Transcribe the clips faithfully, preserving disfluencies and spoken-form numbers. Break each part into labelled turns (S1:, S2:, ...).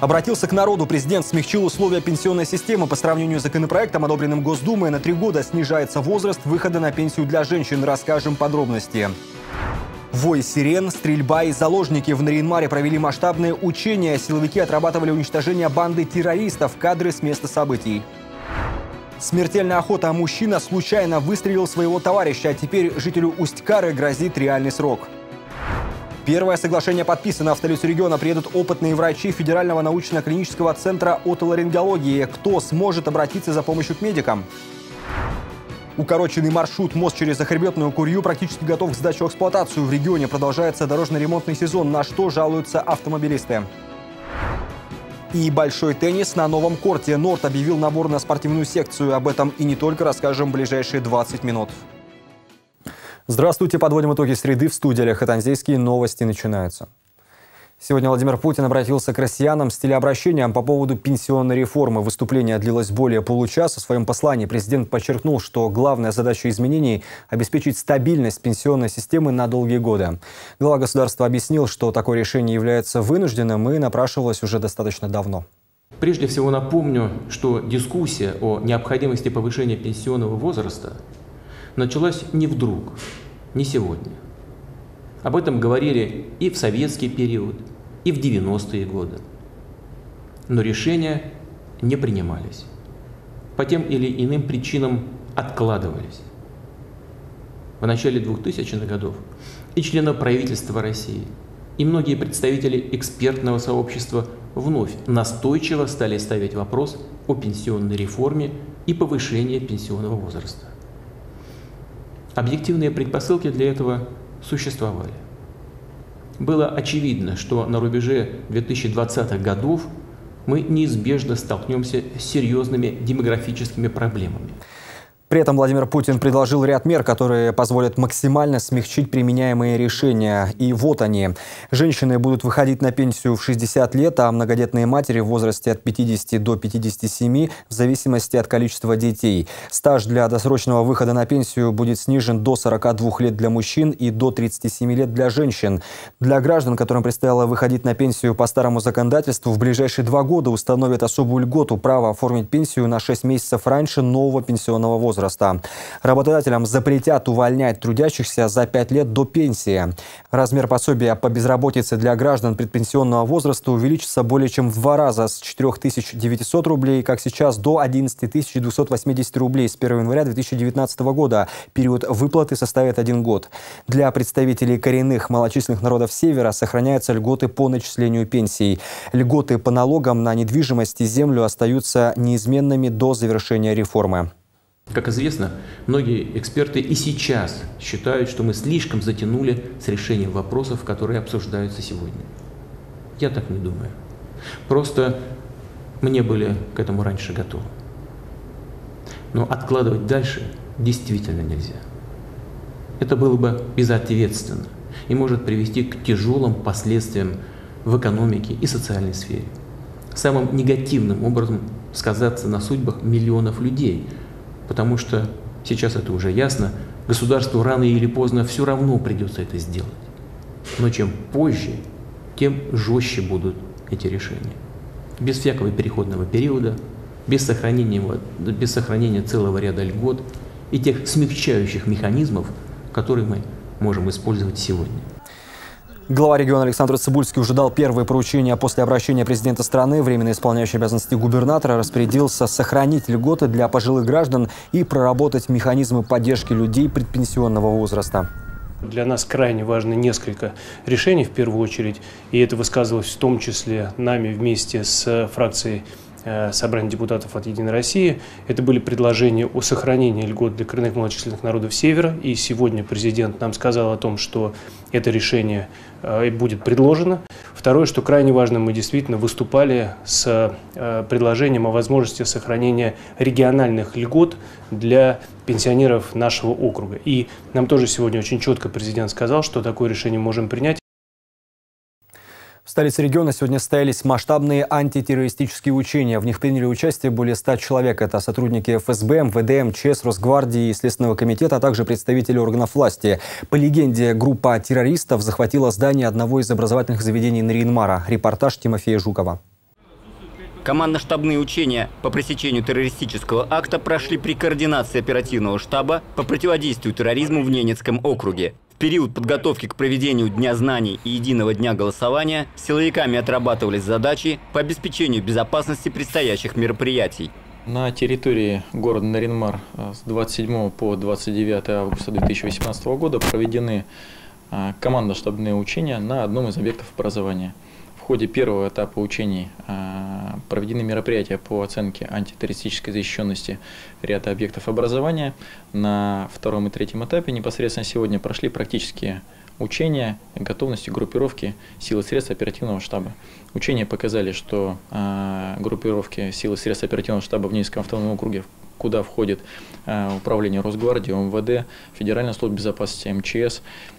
S1: Обратился к народу. Президент смягчил условия пенсионной системы. По сравнению с законопроектом, одобренным Госдумой, на три года снижается возраст выхода на пенсию для женщин. Расскажем подробности. Вой сирен, стрельба и заложники. В Нарьян-Маре провели масштабные учения. Силовики отрабатывали уничтожение банды террористов. Кадры с места событий. Смертельная охота. Мужчина случайно выстрелил своего товарища. А теперь жителю Усть-Кары грозит реальный срок. Первое соглашение подписано. В столицу региона приедут опытные врачи Федерального научно-клинического центра отоларингологии. Кто сможет обратиться за помощью к медикам? Укороченный маршрут. Мост через Захребетную Курью практически готов к сдаче в эксплуатацию. В регионе продолжается дорожно-ремонтный сезон, на что жалуются автомобилисты. И большой теннис на новом корте. Норд объявил набор на спортивную секцию. Об этом и не только расскажем в ближайшие двадцать минут. Здравствуйте. Подводим итоги среды. В студии Олег Хатанзейский. Новости начинаются. Сегодня Владимир Путин обратился к россиянам с телеобращением по поводу пенсионной реформы. Выступление длилось более получаса. В своем послании президент подчеркнул, что главная задача изменений – обеспечить стабильность пенсионной системы на долгие годы. Глава государства объяснил, что такое решение является вынужденным и напрашивалось уже достаточно давно.
S2: Прежде всего напомню, что дискуссия о необходимости повышения пенсионного возраста началась не вдруг, не сегодня. Об этом говорили и в советский период, и в девяностые годы. Но решения не принимались. По тем или иным причинам откладывались. В начале двухтысячных годов и члены правительства России, и многие представители экспертного сообщества вновь настойчиво стали ставить вопрос о пенсионной реформе и повышении пенсионного возраста. Объективные предпосылки для этого существовали. Было очевидно, что на рубеже две тысячи двадцатых годов мы неизбежно столкнемся с серьезными демографическими проблемами.
S1: При этом Владимир Путин предложил ряд мер, которые позволят максимально смягчить применяемые решения. И вот они. Женщины будут выходить на пенсию в шестьдесят лет, а многодетные матери в возрасте от пятидесяти до пятидесяти семи в зависимости от количества детей. Стаж для досрочного выхода на пенсию будет снижен до сорока двух лет для мужчин и до тридцати семи лет для женщин. Для граждан, которым предстояло выходить на пенсию по старому законодательству, в ближайшие два года установят особую льготу – право оформить пенсию на шесть месяцев раньше нового пенсионного возраста. Работодателям запретят увольнять трудящихся за пять лет до пенсии. Размер пособия по безработице для граждан предпенсионного возраста увеличится более чем в два раза, с четырёх тысяч девятисот рублей, как сейчас, до одиннадцати тысяч двухсот восьмидесяти рублей с первого января две тысячи девятнадцатого года. Период выплаты составит один год. Для представителей коренных малочисленных народов Севера сохраняются льготы по начислению пенсий. Льготы по налогам на недвижимость и землю остаются неизменными до завершения реформы.
S2: Как известно, многие эксперты и сейчас считают, что мы слишком затянули с решением вопросов, которые обсуждаются сегодня. Я так не думаю. Просто мы не были к этому раньше готовы. Но откладывать дальше действительно нельзя. Это было бы безответственно и может привести к тяжелым последствиям в экономике и социальной сфере. Самым негативным образом сказаться на судьбах миллионов людей, потому что, сейчас это уже ясно, государству рано или поздно все равно придется это сделать. Но чем позже, тем жестче будут эти решения. Без всякого переходного периода, без сохранения, без сохранения целого ряда льгот и тех смягчающих механизмов, которые мы можем использовать сегодня.
S1: Глава региона Александр Цыбульский уже дал первые поручения после обращения президента страны. Временно исполняющий обязанности губернатора распорядился сохранить льготы для пожилых граждан и проработать механизмы поддержки людей предпенсионного возраста.
S3: Для нас крайне важно несколько решений в первую очередь, и это высказывалось в том числе нами вместе с фракцией Собрания депутатов от «Единой России». Это были предложения о сохранении льгот для коренных малочисленных народов Севера. И сегодня президент нам сказал о том, что это решение будет предложено. Второе, что крайне важно, мы действительно выступали с предложением о возможности сохранения региональных льгот для пенсионеров нашего округа. И нам тоже сегодня очень четко президент сказал, что такое решение можем принять.
S1: В столице региона сегодня состоялись масштабные антитеррористические учения. В них приняли участие более ста человек. Это сотрудники эф эс бэ, эм вэ дэ, эм че эс, Росгвардии и Следственного комитета, а также представители органов власти. По легенде, группа террористов захватила здание одного из образовательных заведений Нарьян-Мара. Репортаж Тимофея Жукова.
S4: Командно-штабные учения по пресечению террористического акта прошли при координации оперативного штаба по противодействию терроризму в Ненецком округе. В период подготовки к проведению Дня знаний и Единого дня голосования силовиками отрабатывались задачи по обеспечению безопасности предстоящих мероприятий.
S5: На территории города Нарьян-Мар с двадцать седьмого по двадцать девятое августа две тысячи восемнадцатого года проведены командно-штабные учения на одном из объектов образования. В ходе первого этапа учений проведены мероприятия по оценке антитеррористической защищенности ряда объектов образования. На втором и третьем этапе непосредственно сегодня прошли практические учения готовности группировки сил и средств оперативного штаба. Учения показали, что э, группировки сил и средств оперативного штаба в Ненецком автономном округе, куда входит э, управление Росгвардии, МВД, Федеральная служба безопасности, МЧС,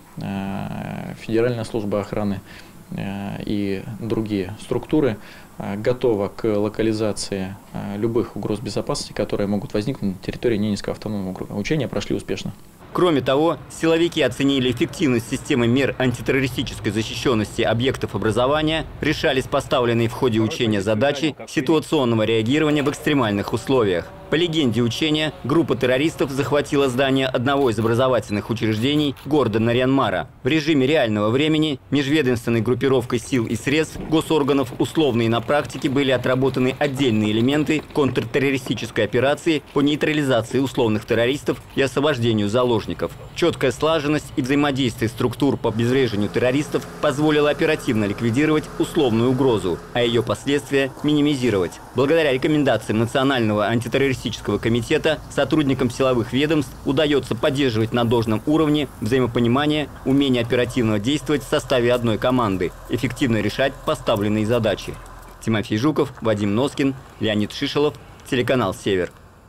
S5: э, Федеральная служба охраны э, и другие структуры, э, готова к локализации э, любых угроз безопасности, которые могут возникнуть на территории Ненецкого автономного округа. Учения прошли успешно.
S4: Кроме того, силовики оценили эффективность системы мер антитеррористической защищенности объектов образования, решались поставленные в ходе учения задачи ситуационного реагирования в экстремальных условиях. По легенде учения, группа террористов захватила здание одного из образовательных учреждений города Нарьян-Мара. В режиме реального времени межведомственной группировкой сил и средств госорганов условно и на практике были отработаны отдельные элементы контртеррористической операции по нейтрализации условных террористов и освобождению заложников. Четкая слаженность и взаимодействие структур по обезвреживанию террористов позволило оперативно ликвидировать условную угрозу, а ее последствия минимизировать. Благодаря рекомендациям Национального антитеррористического комитета сотрудникам силовых ведомств удается поддерживать на должном уровне взаимопонимание, умение оперативно действовать в составе одной команды, эффективно решать поставленные задачи. Тимофей Жуков, Вадим Носкин, Леонид Шишелов, телеканал «Север».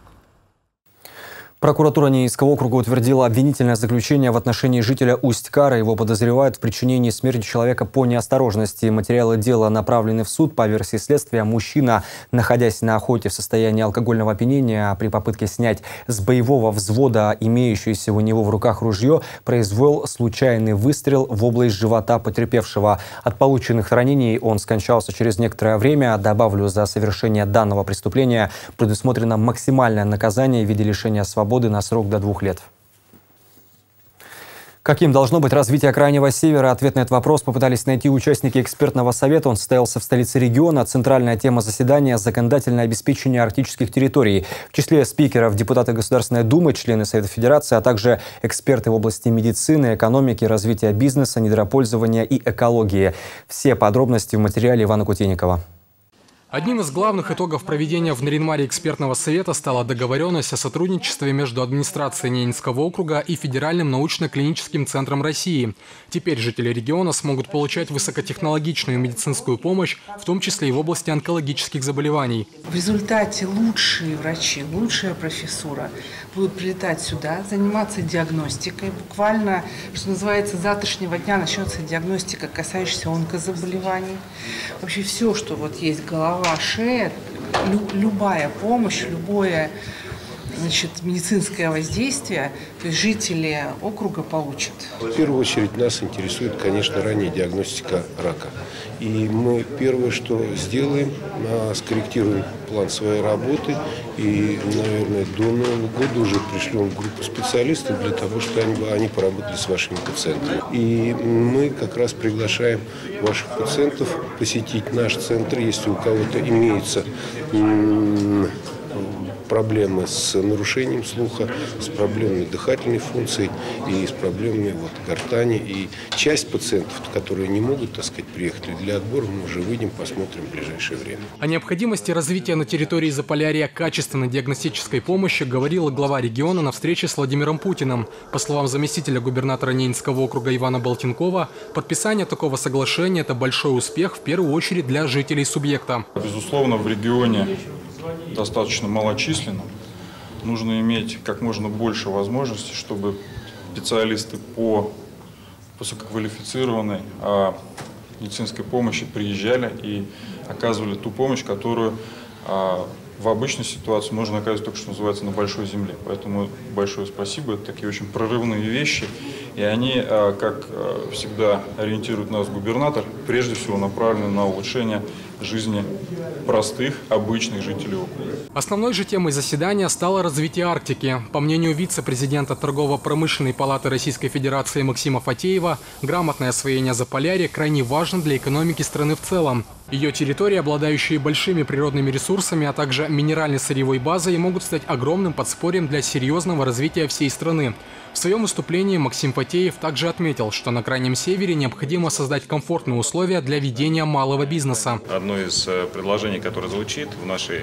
S1: Прокуратура Ненецкого округа утвердила обвинительное заключение в отношении жителя Усть-Кара. Его подозревают в причинении смерти человека по неосторожности. Материалы дела направлены в суд. По версии следствия, мужчина, находясь на охоте в состоянии алкогольного опьянения, при попытке снять с боевого взвода имеющееся у него в руках ружье, произвел случайный выстрел в область живота потерпевшего. От полученных ранений он скончался через некоторое время. Добавлю, за совершение данного преступления предусмотрено максимальное наказание в виде лишения свободы на срок до двух лет. Каким должно быть развитие Крайнего Севера? Ответ на этот вопрос попытались найти участники экспертного совета. Он состоялся в столице региона. Центральная тема заседания – законодательное обеспечение арктических территорий. В числе спикеров депутаты Государственной Думы, члены Совета Федерации, а также эксперты в области медицины, экономики, развития бизнеса, недропользования и экологии. Все подробности в материале Ивана Кутейникова.
S6: Одним из главных итогов проведения в Нарьян-Маре экспертного совета стала договоренность о сотрудничестве между администрацией Ненецкого округа и Федеральным научно-клиническим центром России. Теперь жители региона смогут получать высокотехнологичную медицинскую помощь, в том числе и в области онкологических заболеваний.
S7: В результате лучшие врачи, лучшая профессура будут прилетать сюда, заниматься диагностикой. Буквально, что называется, с завтрашнего дня начнется диагностика, касающаяся онкозаболеваний. Вообще все, что вот есть голова, шея, любая помощь, любое, значит, медицинское воздействие, то есть жители округа получат.
S8: В первую очередь нас интересует, конечно, ранняя диагностика рака. И мы первое, что сделаем, скорректируем план своей работы и, наверное, до Нового года уже пришлем группу специалистов для того, чтобы они, они поработали с вашими пациентами. И мы как раз приглашаем ваших пациентов посетить наш центр, если у кого-то имеется проблемы с нарушением слуха, с проблемами дыхательной функции и с проблемами вот, гортани. И часть пациентов, которые не могут, так сказать, приехать для отбора, мы уже выйдем, посмотрим в ближайшее время.
S6: О необходимости развития на территории Заполярья качественной диагностической помощи говорила глава региона на встрече с Владимиром Путиным. По словам заместителя губернатора Ненецкого округа Ивана Болтинкова, подписание такого соглашения – это большой успех в первую очередь для жителей субъекта.
S9: Безусловно, в регионе достаточно малочисленно. Нужно иметь как можно больше возможностей, чтобы специалисты по высококвалифицированной медицинской помощи приезжали и оказывали ту помощь, которую в обычной ситуации можно оказывать только, что называется, на большой земле. Поэтому большое спасибо. Это такие очень прорывные вещи. И они, как всегда ориентирует нас губернатор, прежде всего направлены на улучшение жизни простых, обычных жителей округа.
S6: Основной же темой заседания стало развитие Арктики. По мнению вице-президента Торгово-промышленной палаты Российской Федерации Максима Фатеева, грамотное освоение Заполярья крайне важно для экономики страны в целом. Ее территории, обладающие большими природными ресурсами, а также минеральной сырьевой базой, могут стать огромным подспорьем для серьезного развития всей страны. В своем выступлении Максим Фатеев также отметил, что на Крайнем Севере необходимо создать комфортные условия для ведения малого бизнеса.
S10: Одно из предложений, которое звучит в нашей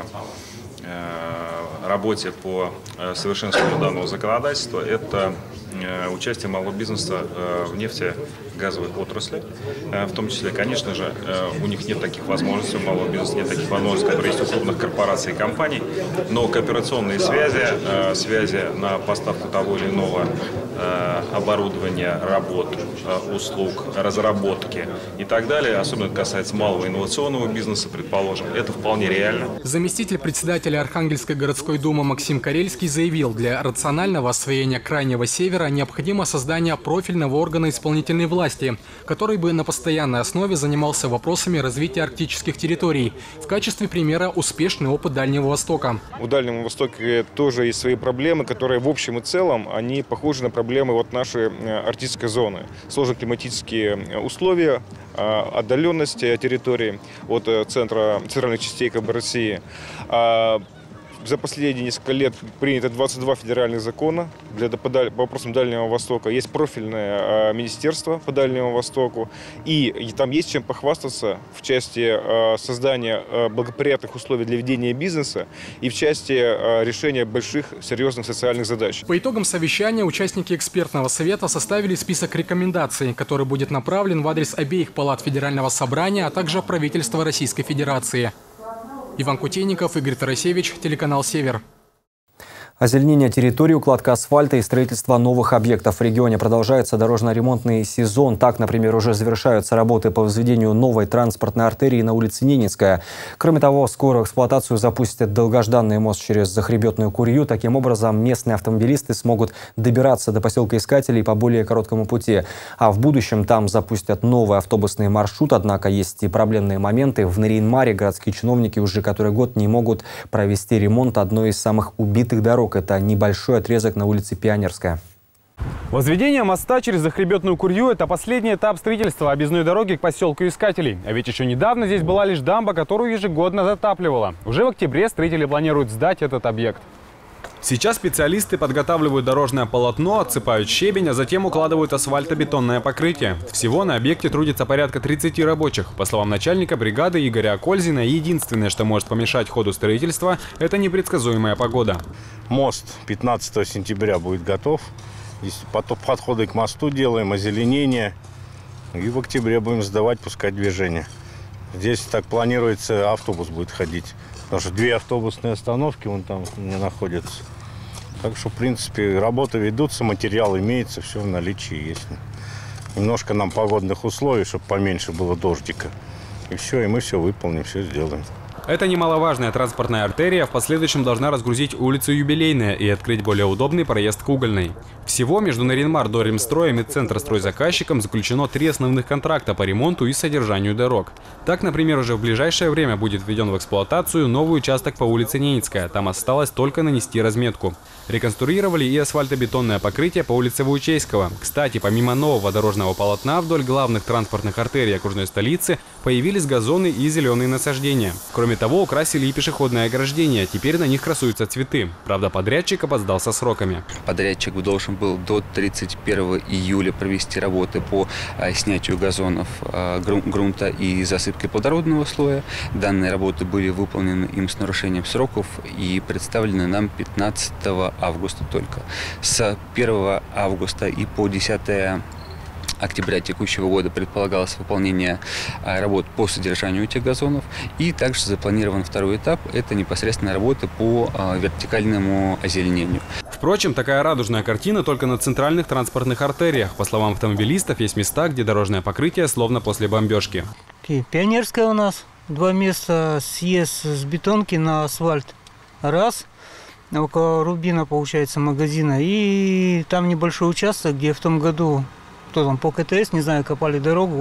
S10: работе по совершенствованию данного законодательства, это участие малого бизнеса в нефтегазовой отрасли. В том числе, конечно же, у них нет таких возможностей, у малого бизнеса нет таких возможностей, которые есть у крупных корпораций и компаний, но кооперационные связи, связи на поставку того или иного оборудования, работ, услуг, разработки и так далее, особенно это касается малого инновационного бизнеса, предположим, это вполне реально.
S6: Заместитель председателя Архангельской городской думы Максим Карельский заявил, для рационального освоения Крайнего Севера необходимо создание профильного органа исполнительной власти, который бы на постоянной основе занимался вопросами развития арктических территорий. В качестве примера успешный опыт Дальнего Востока.
S11: У Дальнего Востока тоже есть свои проблемы, которые в общем и целом они похожи на проблемы вот нашей арктической зоны. Сложные климатические условия, отдаленность территории от центра, центральных частей как бы, России. За последние несколько лет принято двадцать два федеральных закона для, по, по вопросам Дальнего Востока. Есть профильное э, министерство по Дальнему Востоку. И, и там есть чем похвастаться в части э, создания э, благоприятных условий для ведения бизнеса и в части э, решения больших серьезных социальных задач.
S6: По итогам совещания участники экспертного совета составили список рекомендаций, который будет направлен в адрес обеих палат Федерального собрания, а также правительства Российской Федерации. Иван Кутейников, Игорь Тарасевич, телеканал «Север».
S1: Озеленение территории, укладка асфальта и строительство новых объектов. В регионе продолжается дорожно-ремонтный сезон. Так, например, уже завершаются работы по возведению новой транспортной артерии на улице Ненецкая. Кроме того, скоро в эксплуатацию запустят долгожданный мост через Захребетную Курью. Таким образом, местные автомобилисты смогут добираться до поселка Искателей по более короткому пути. А в будущем там запустят новый автобусный маршрут. Однако есть и проблемные моменты. В Нарьян-Маре городские чиновники уже который год не могут провести ремонт одной из самых убитых дорог. Это небольшой отрезок на улице Пионерская.
S12: Возведение моста через Захребетную Курью – это последний этап строительства объездной дороги к поселку Искателей. А ведь еще недавно здесь была лишь дамба, которую ежегодно затапливала. Уже в октябре строители планируют сдать этот объект. Сейчас специалисты подготавливают дорожное полотно, отсыпают щебень, а затем укладывают асфальтобетонное покрытие. Всего на объекте трудится порядка тридцати рабочих. По словам начальника бригады Игоря Акользина, единственное, что может помешать ходу строительства – это непредсказуемая погода.
S13: Мост пятнадцатого сентября будет готов. Здесь подходы к мосту делаем, озеленение. И в октябре будем сдавать, пускать движение. Здесь так планируется, автобус будет ходить. Потому что две автобусные остановки вон там не находятся. Так что, в принципе, работы ведутся, материал имеется, все в наличии есть. Немножко нам погодных условий, чтобы поменьше было дождика. И все, и мы все выполним, все сделаем.
S12: Эта немаловажная транспортная артерия в последующем должна разгрузить улицу Юбилейная и открыть более удобный проезд к Угольной. Всего между Нарьян-Мар, Дорремстроем и Центростройзаказчиком заключено три основных контракта по ремонту и содержанию дорог. Так, например, уже в ближайшее время будет введен в эксплуатацию новый участок по улице Ненецкая. Там осталось только нанести разметку. Реконструировали и асфальтобетонное покрытие по улице Вуйчейского. Кстати, помимо нового дорожного полотна вдоль главных транспортных артерий окружной столицы появились газоны и зеленые насаждения. Кроме того, украсили и пешеходное ограждение. Теперь на них красуются цветы. Правда, подрядчик опоздал со сроками.
S14: Подрядчик должен был до тридцать первого июля провести работы по снятию газонов, грунта и засыпки плодородного слоя. Данные работы были выполнены им с нарушением сроков и представлены нам пятнадцатого августа только. С первого августа и по десятое октября текущего года предполагалось выполнение работ по содержанию этих газонов. И также запланирован второй этап – это непосредственно работы по вертикальному озеленению.
S12: Впрочем, такая радужная картина только на центральных транспортных артериях. По словам автомобилистов, есть места, где дорожное покрытие словно после бомбежки.
S15: Пионерская у нас. Два места съезд с бетонки на асфальт. Раз. Около Рубина, получается, магазина. И там небольшой участок, где в том году, кто там, по КТС, не знаю, копали дорогу. Вот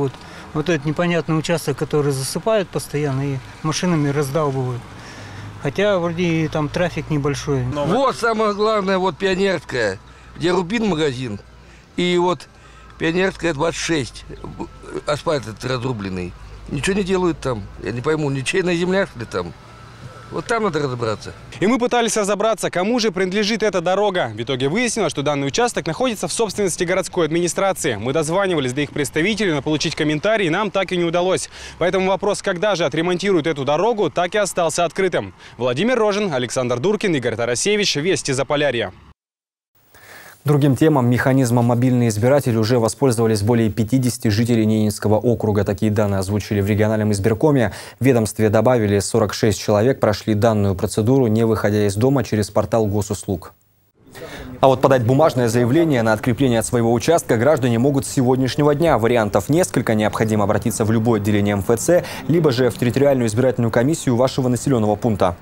S15: вот этот непонятный участок, который засыпают постоянно и машинами раздалбывают. Хотя вроде там трафик небольшой.
S16: Но вот самое главное, вот Пионерская, где Рубин магазин, и вот Пионерская двадцать шесть, асфальт этот разрубленный. Ничего не делают там, я не пойму, ничейная земля, что ли, там? Вот там надо разобраться.
S12: И мы пытались разобраться, кому же принадлежит эта дорога. В итоге выяснилось, что данный участок находится в собственности городской администрации. Мы дозванивались до их представителей, но получить комментарии нам так и не удалось. Поэтому вопрос, когда же отремонтируют эту дорогу, так и остался открытым. Владимир Рожин, Александр Дуркин, Игорь Тарасевич. Вести Заполярья.
S1: Другим темам механизмом «Мобильный избиратель» уже воспользовались более пятидесяти жителей Ненецкого округа. Такие данные озвучили в региональном избиркоме. В ведомстве добавили, сорок шесть человек прошли данную процедуру, не выходя из дома, через портал госуслуг. А вот подать бумажное заявление на открепление от своего участка граждане могут с сегодняшнего дня. Вариантов несколько. Необходимо обратиться в любое отделение эм эф цэ, либо же в территориальную избирательную комиссию вашего населенного пункта.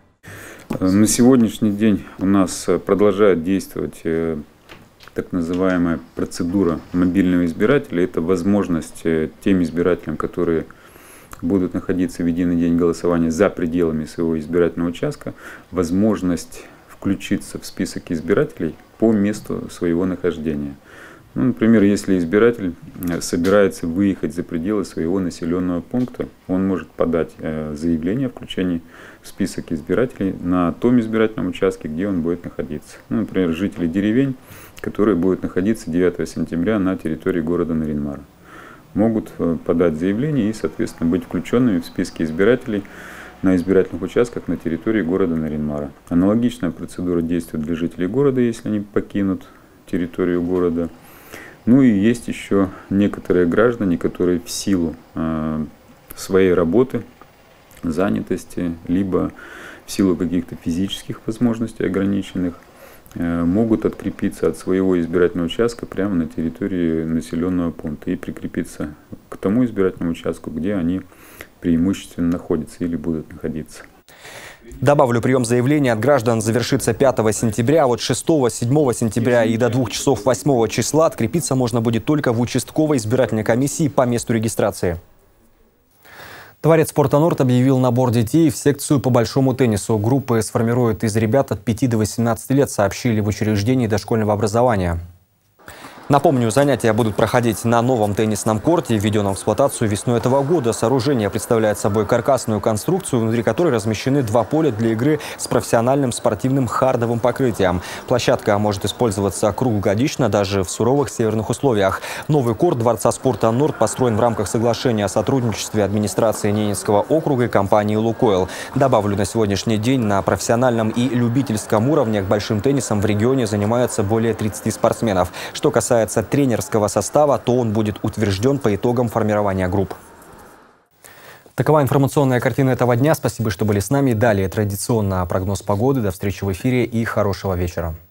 S17: На сегодняшний день у нас продолжает действовать так называемая процедура мобильного избирателя. Это возможность тем избирателям, которые будут находиться в единый день голосования за пределами своего избирательного участка, возможность включиться в список избирателей по месту своего нахождения. Ну, например, если избиратель собирается выехать за пределы своего населенного пункта, он может подать заявление о включении в список избирателей на том избирательном участке, где он будет находиться. Ну, например, жители деревень, которые будут находиться девятого сентября на территории города Нарин-Мара, могут подать заявление и, соответственно, быть включенными в списки избирателей на избирательных участках на территории города Нарин-Мара. Аналогичная процедура действует для жителей города, если они покинут территорию города. Ну и есть еще некоторые граждане, которые в силу э, своей работы, занятости, либо в силу каких-то физических возможностей ограниченных, э, могут открепиться от своего избирательного участка прямо на территории населенного пункта и прикрепиться к тому избирательному участку, где они преимущественно находятся или будут находиться.
S1: Добавлю, прием заявлений от граждан завершится пятого сентября, а вот шестого-седьмого сентября и до двух часов восьмого числа открепиться можно будет только в участковой избирательной комиссии по месту регистрации. Дворец спорта «Норд» объявил набор детей в секцию по большому теннису. Группы сформируют из ребят от пяти до восемнадцати лет, сообщили в учреждении дошкольного образования. Напомню, занятия будут проходить на новом теннисном корте, введенном в эксплуатацию весной этого года. Сооружение представляет собой каркасную конструкцию, внутри которой размещены два поля для игры с профессиональным спортивным хардовым покрытием. Площадка может использоваться круглогодично, даже в суровых северных условиях. Новый корт Дворца спорта «Норд» построен в рамках соглашения о сотрудничестве администрации Ненецкого округа и компании «Лукойл». Добавлю, на сегодняшний день на профессиональном и любительском уровнях большим теннисом в регионе занимаются более тридцати спортсменов. Что касается тренерского состава, то он будет утвержден по итогам формирования групп. Такова информационная картина этого дня. Спасибо, что были с нами. Далее традиционно прогноз погоды. До встречи в эфире и хорошего вечера.